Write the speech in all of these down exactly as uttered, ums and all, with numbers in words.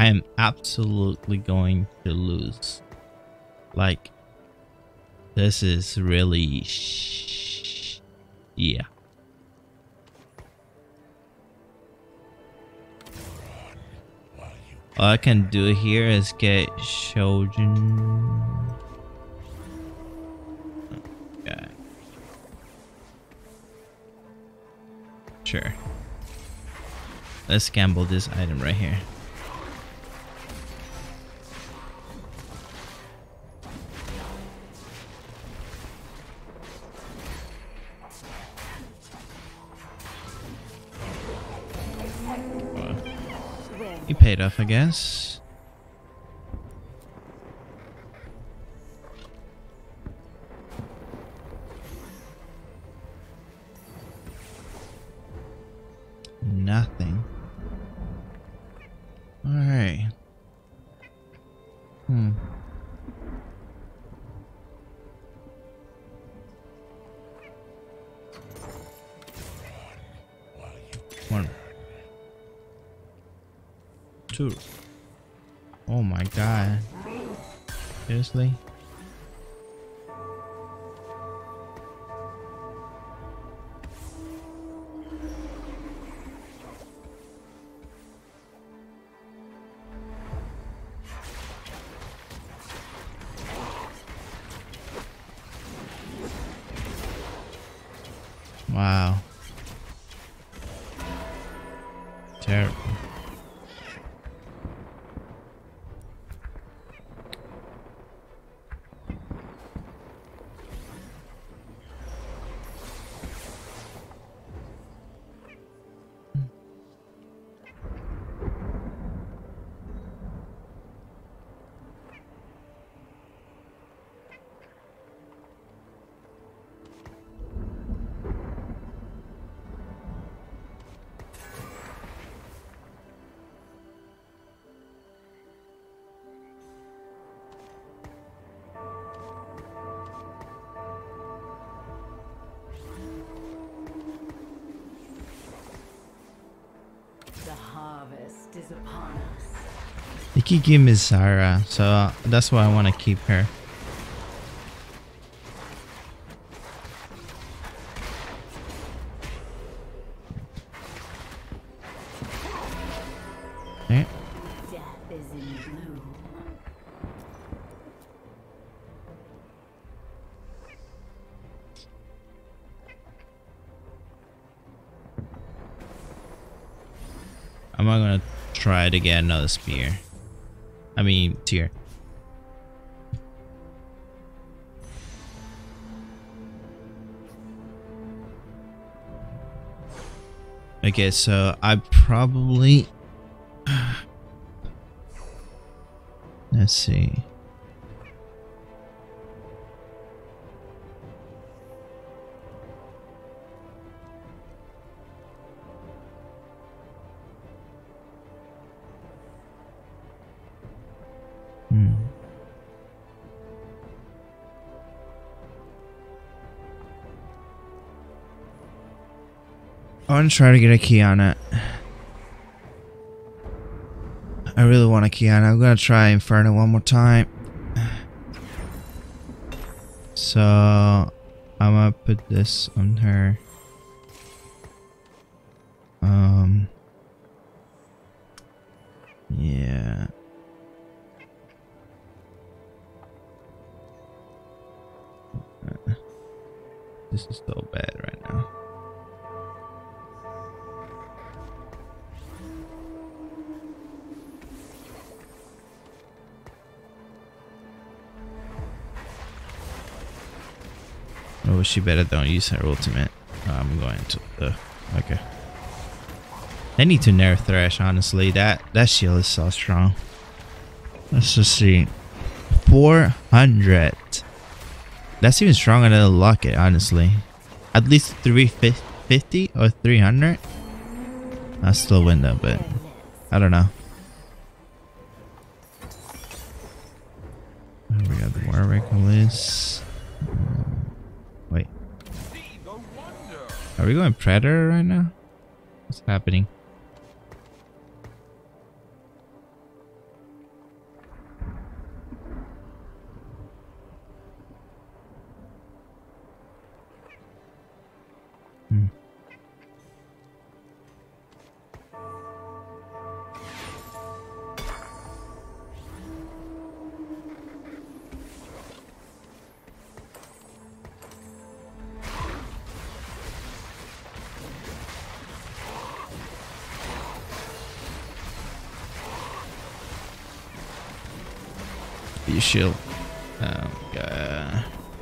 I am absolutely going to lose. Like, this is really sh yeah. All I can do here is get Shojin. Okay. Sure. Let's gamble this item right here. He paid off, I guess. Nothing. All right. Hmm. One. Two. Oh my god. Seriously? Wow. Terrible. Is upon us. They keep giving me Zara, so that's why I want to keep her. Okay. Death is in bloom. I'm not gonna try to get another spear. I mean, tier. Okay, so I probably... Let's see. Hmm. I want to try to get a key on it. I really want a key on it. I'm gonna try Inferno one more time. So I'm gonna put this on her. Um. Yeah. This is so bad right now. Oh, she better don't use her ultimate. Oh, I'm going to the... Okay. I need to nerf Thresh, honestly. That, that shield is so strong. Let's just see. four hundred. That's even stronger than a Locket, honestly. At least three fifty or three hundred. I'll still win though, but I don't know. Oh, we got the Warwick list. Wait. Are we going Predator right now? What's happening? You shield. Oh god.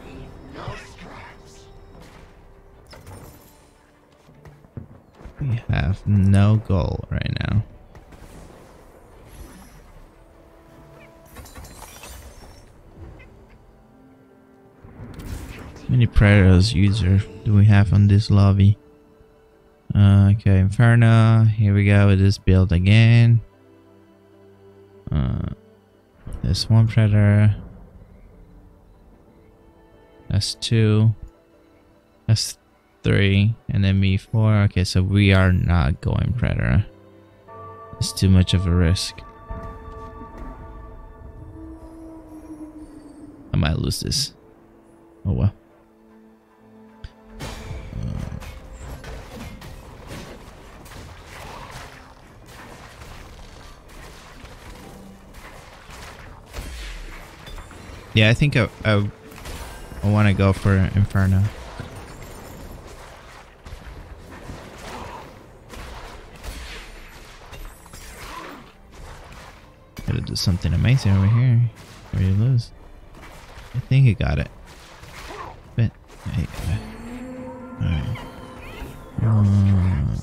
We have no goal right now. How many Predators user do we have on this lobby? Uh, okay, Inferno. Here we go with this build again. Uh, there's one Predator. That's two. That's three. And then me four. Okay, so we are not going Predator. It's too much of a risk. I might lose this. Oh well. Yeah, I think I, I, I want to go for Inferno. Gotta do something amazing over here. Or you lose. I think he got it. But, yeah, he got it. Alright. Um,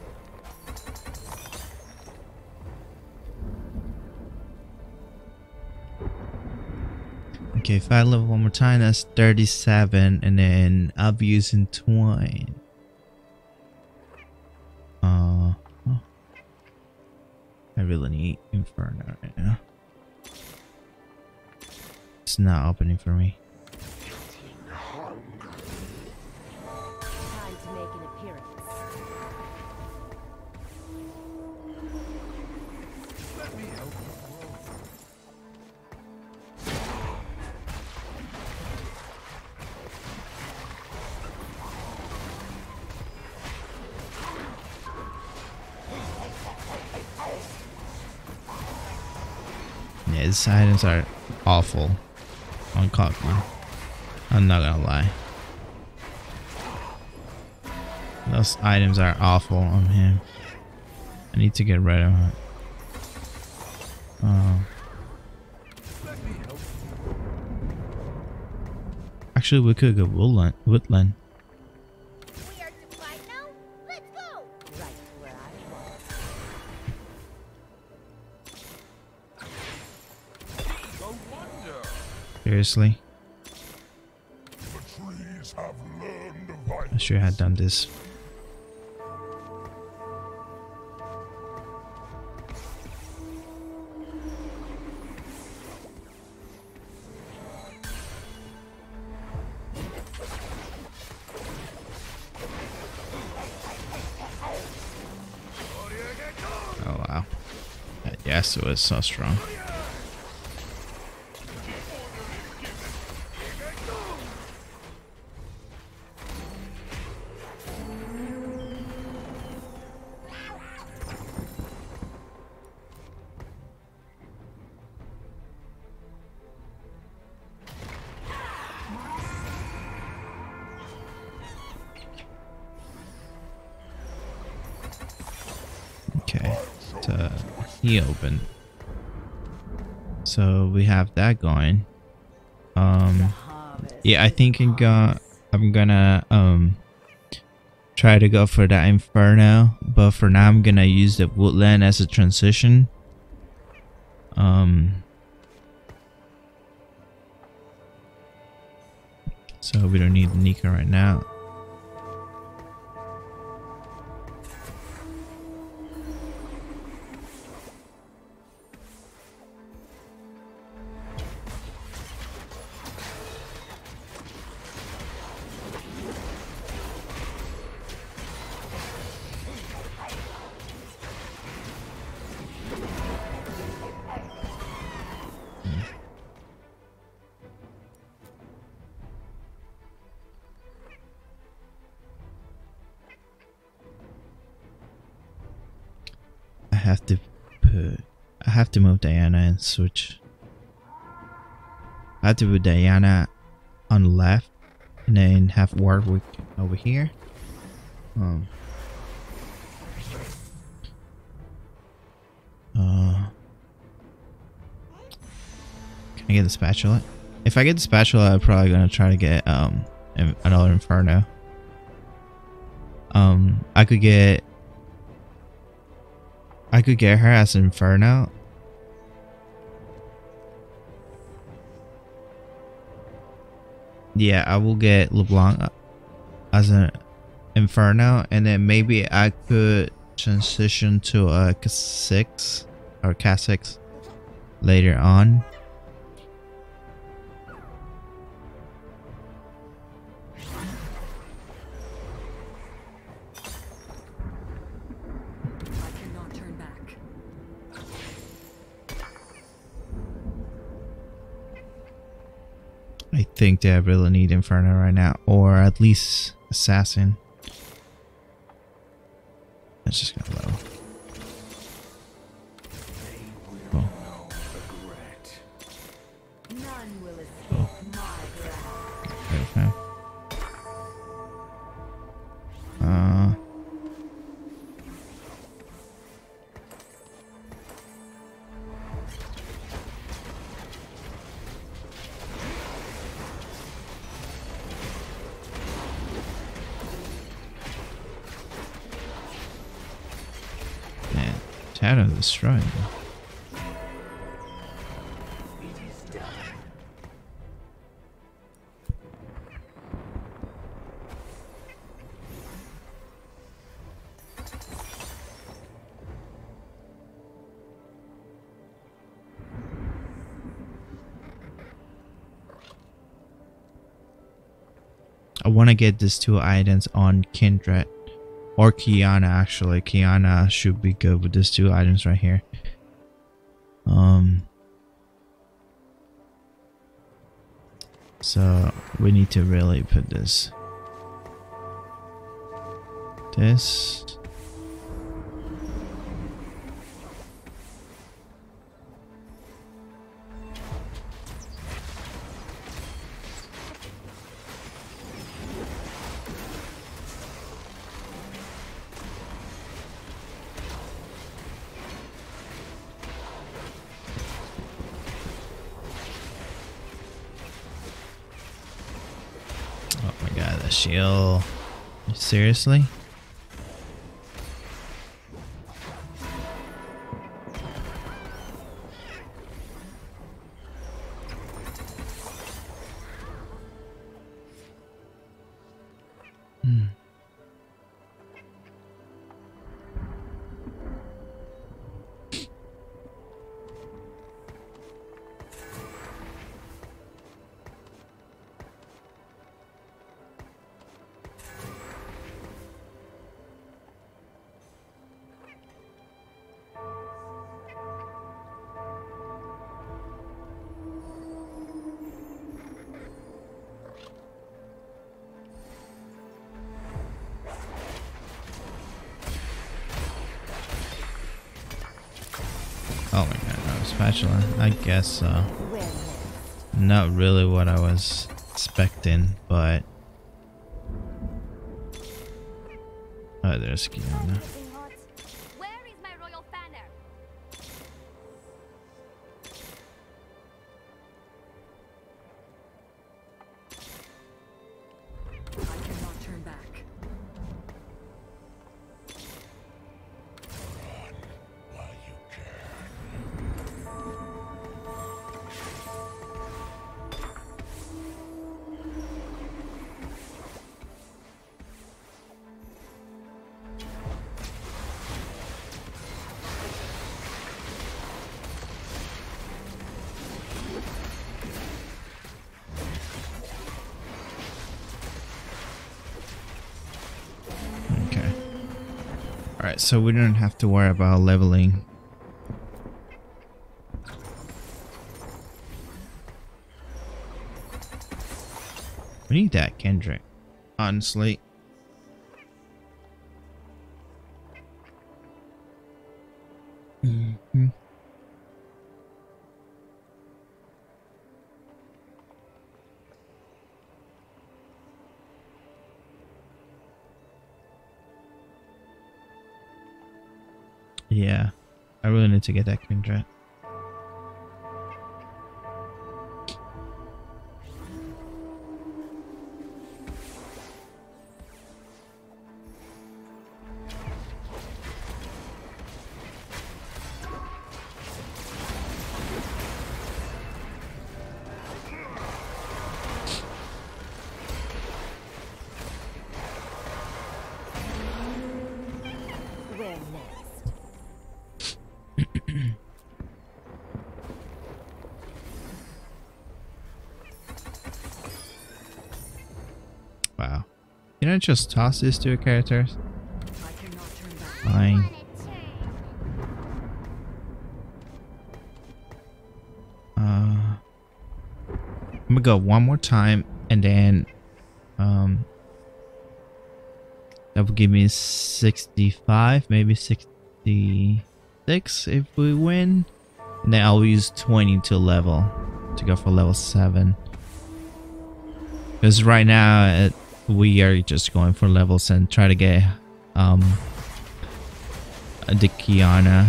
Okay, if I level one more time, that's thirty-seven, and then I'll be using twine. Uh, oh. I really need Inferno right now. It's not opening for me. Time to make an appearance. Let me help you. Yeah, these items are awful on Kog'Maw. I'm not gonna lie. Those items are awful on him. I need to get rid of it. Oh. Actually, we could go woodland. Woodland. We are supplied now. Let's go. Right where I was. No wonder. Seriously, The trees have learned of I should have done this. Oh wow, that Yasuo is so strong. Okay, so he opened. So we have that going. Um, Harvest yeah, I is think I'm upon gonna, us. I'm gonna um try to go for that Inferno, but for now I'm gonna use the Woodland as a transition. Um, so we don't need Nika right now. I have to put, I have to move Diana and switch. I have to put Diana on the left and then have Warwick over here. Um. Uh. Okay. I get the spatula. If I get the spatula, I'm probably gonna try to get um another Inferno. Um, I could get. I could get her as Inferno. Yeah, I will get LeBlanc as an Inferno, and then maybe I could transition to a K six or K six later on. I think that I really need Inferno right now, or at least Assassin. Let's just go low. Cool. None will escape my wrath. Okay. Uh. Man, Shadow destroyed. I want to get these two items on Kindred or Kiana. Actually, Kiana should be good with these two items right here. Um, so we need to really put this, this. Oh my god, the shield. Seriously? Hmm. Oh my god, no spatula. I guess uh not really what I was expecting, but oh, there's Kiana. Where is my royal banner? I cannot turn back. While you can. Okay. Alright, so we don't have to worry about leveling. We need that Kendrick, honestly. Mm-hmm. Yeah, I really need to get that Kindred. Wow. Can I just toss these two characters? I cannot turn back. Fine. Wanna turn. Uh, I'm gonna go one more time, and then um, that will give me sixty-five, maybe sixty-six if we win, and then I'll use twenty to level to go for level seven. Because right now it, we are just going for levels and try to get um the Kiana.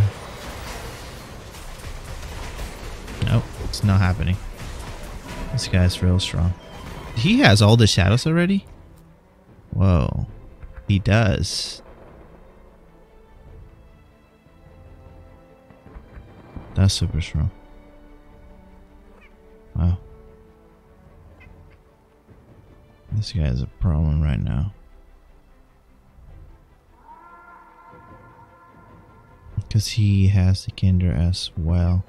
Nope, it's not happening. This guy's real strong. He has all the shadows already? Whoa. He does. That's super strong. Wow. This guy is a problem right now. Because he has the Kinder as well.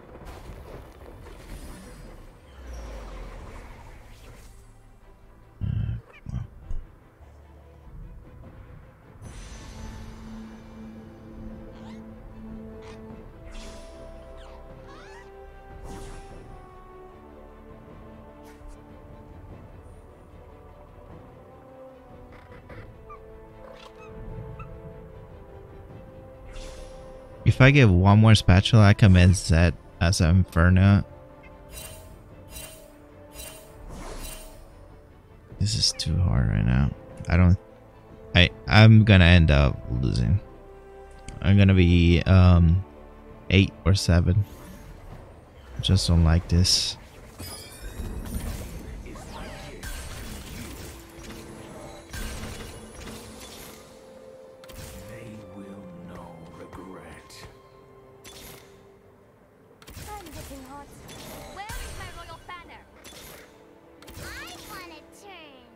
If I get one more spatula, I can make Zed as an Inferno. This is too hard right now. I don't. I I'm gonna end up losing. I'm gonna be um eight or seven. I just don't like this. I'm getting hot. Where is my royal banner? I wanna turn.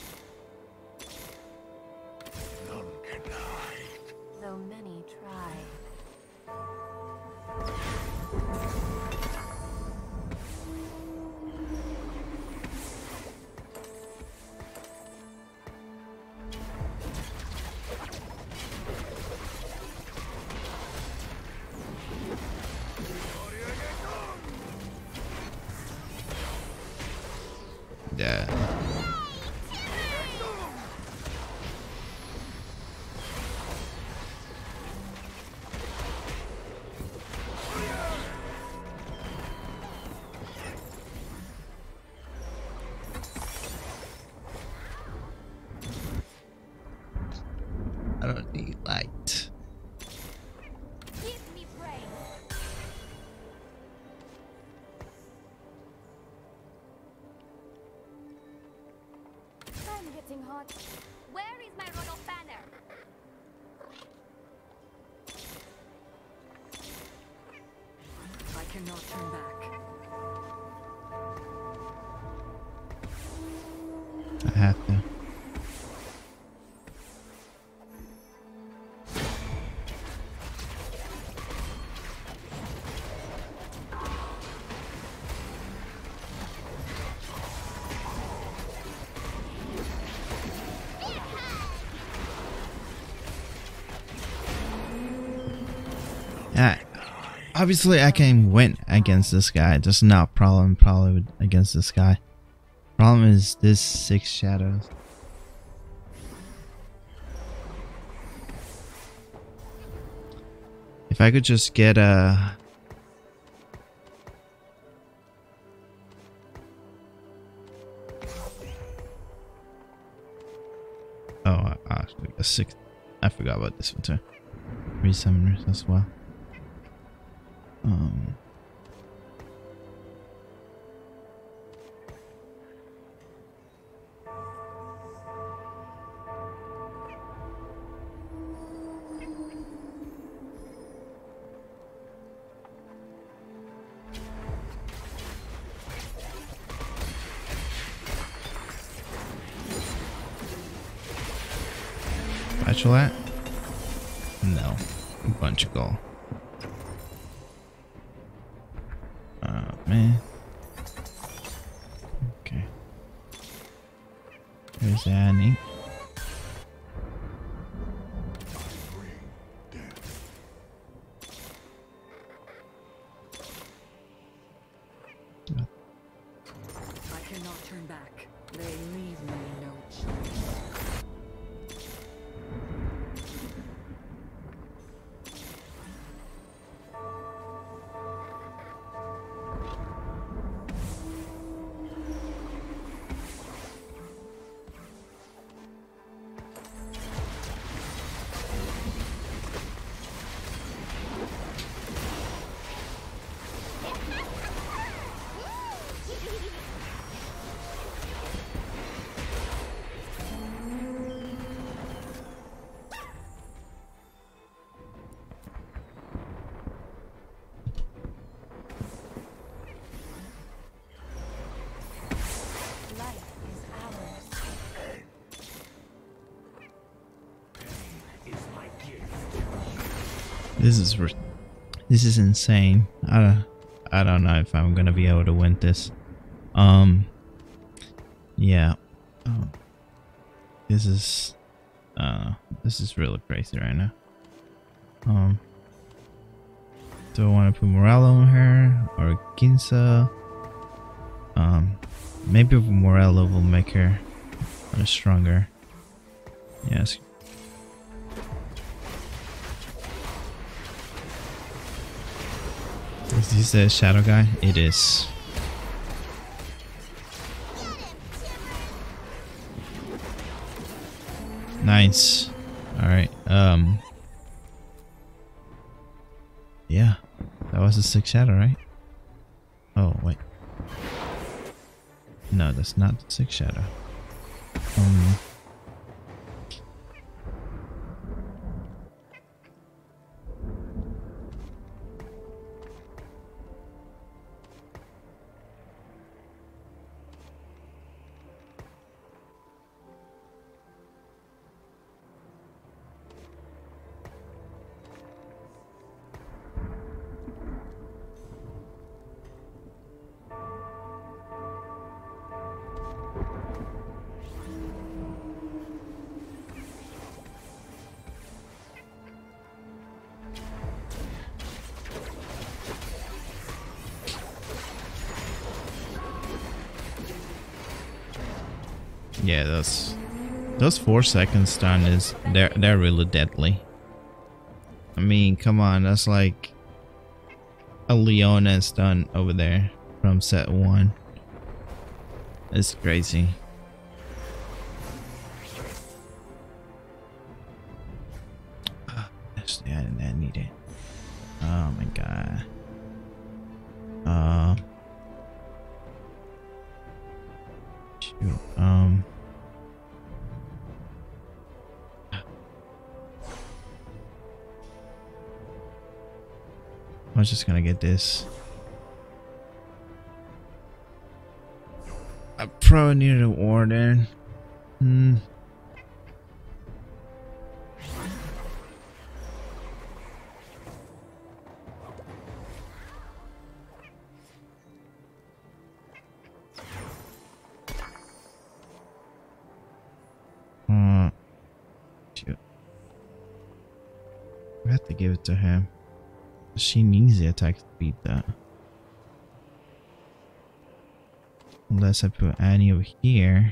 None can hide. Though many try. Yeah. I don't need light. Give me praise. I'm getting hot. Where is my royal banner? I cannot turn back. I have to. Yeah, obviously I can win against this guy. There's no problem probably with, against this guy. Problem is this six shadows. If I could just get a oh, uh, actually a six. I forgot about this one too. Three summoners as well. Um. Spatula? No. A bunch of gold. man. Okay. There's Annie. I cannot turn back. They leave me no choice. Life is ours. This is re- this is insane. I don't, I don't know if I'm gonna be able to win this. Um, yeah. Oh, this is, uh, this is really crazy right now. Um, do I want to put Morello on her or Ginza? Um, maybe Morello will make her uh, stronger. Yes. Is this a shadow guy? It is. Nice. Alright, um... yeah. That was a six shadow, right? Oh, wait. No, that's not the six shadow. Um... Yeah, those those four second stun is they're they're really deadly. I mean, come on, that's like a Leona stun over there from set one. It's crazy. Ah, that's, yeah, I need it. Oh my god. Uh. Shoot. Um. I'm just gonna get this. I probably needed a warden. Hmm. Uh, shoot. I have to give it to him. She needs the attack to beat that. Unless I put Annie over here.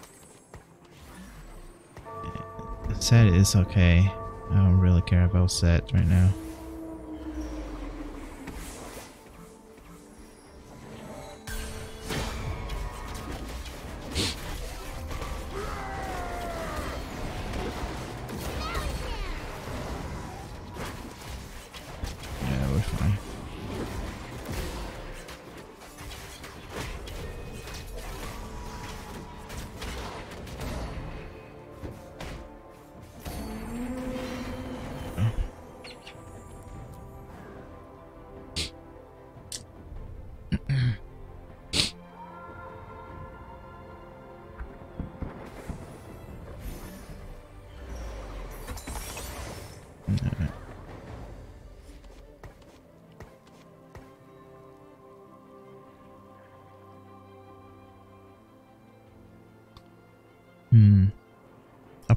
Set is okay. I don't really care about set right now. Yeah, we're fine.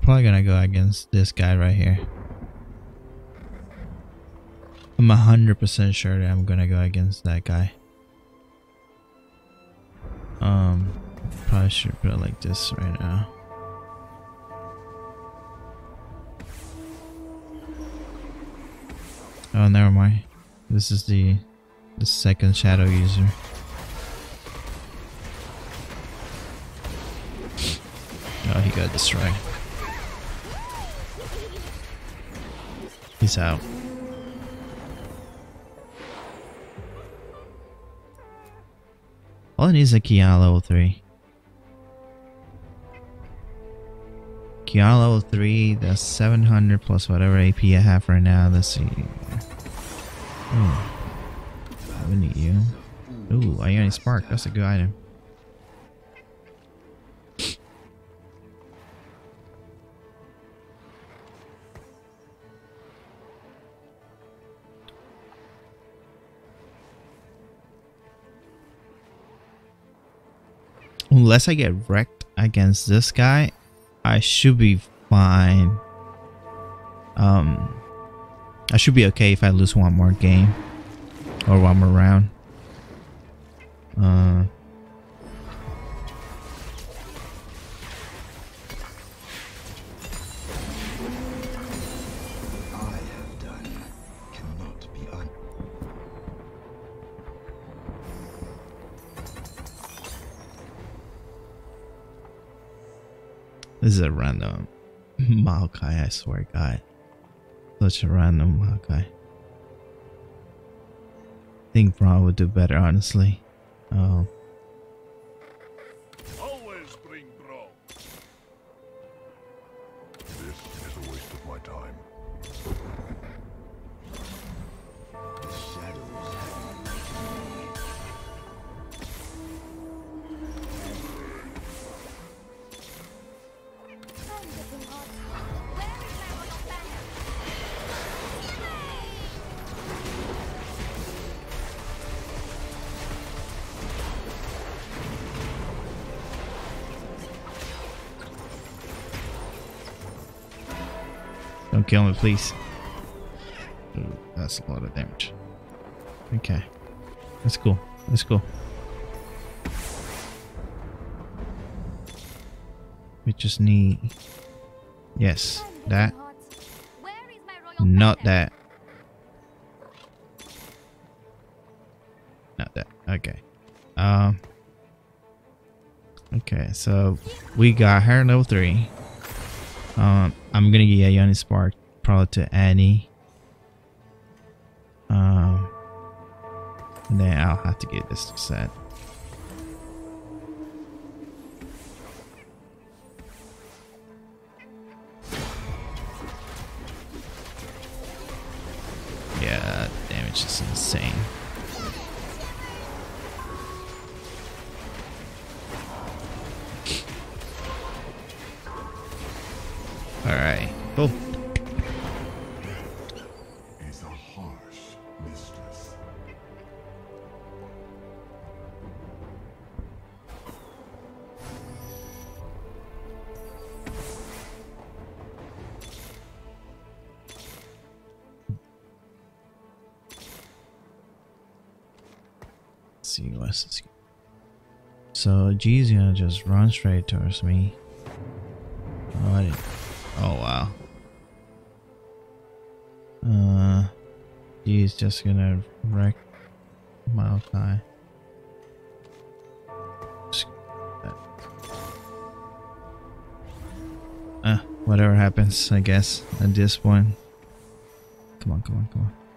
probably gonna go against this guy right here. I'm a hundred percent sure that I'm gonna go against that guy. Um, probably should put it like this right now. Oh, never mind. This is the the second shadow user. Oh, he got destroyed. He's out. All it needs is a Kiana level three. Kiana level three, that's seven hundred plus whatever A P I have right now. Let's see. Oh, we need you. Ooh, Ionic Spark. That's a good item. Unless I get wrecked against this guy, I should be fine. Um, I should be okay if I lose one more game or one more round. Uh, I have done cannot be un. this is a random Maokai, I swear to God. Such a random Maokai. I think Braun would do better, honestly. Oh. Always bring bro. This is a waste of my time. The shadows have enlightened I'm getting hot. Where is my royal banner? Don't kill me, please. Ooh, that's a lot of damage. Okay. That's cool. That's cool. We just need... Yes, I'm that. getting hot. Where is my royal Not banner? that. Not that. Okay. Um. Okay, so we got her level three. Um, I'm gonna get Ionic Spark probably to Annie. Um, and then I'll have to get this set. Yeah, that damage is insane. Alright, cool. is a harsh mistress. Let's see what's this. So G's gonna just run straight towards me. Oh, I didn't. Oh wow. Uh, G's just gonna wreck Maokai. Uh, whatever happens, I guess, at this point. Come on, come on, come on.